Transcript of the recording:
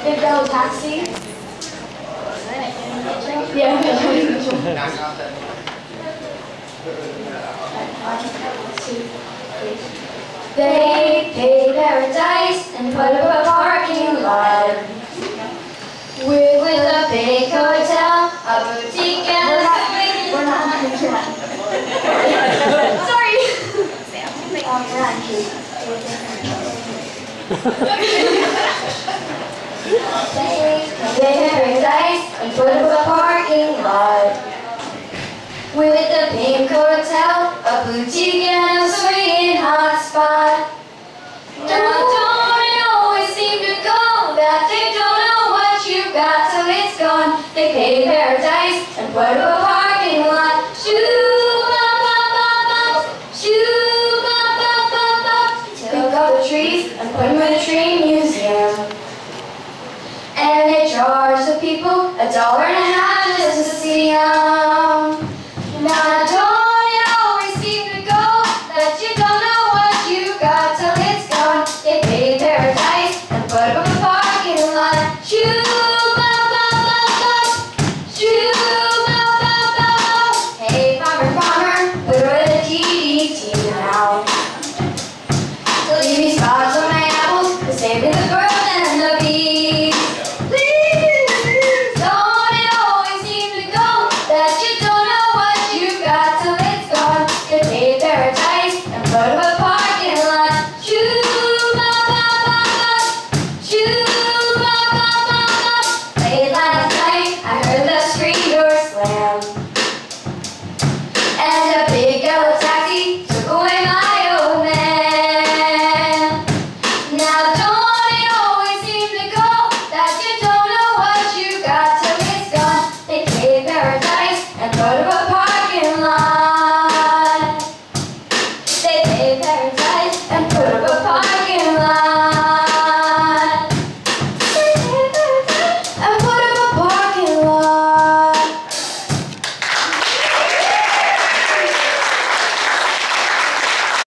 Big yellow taxi. Yeah. They paid paradise and put up a parking lot with a big hotel, a boutique, and we're not. Sorry. They paradise and put up a parking lot with a pink hotel, a boutique, and a swinging hot spot. Now don't it always seem to go that they don't know what you've got till it's gone. They pay paradise and put up a parking lot. Shoo-ba-ba-ba-ba, shoo-ba-ba-ba-ba. Pick up the trees and put them in a tree museum. And they charge the people $1.50 just to see them.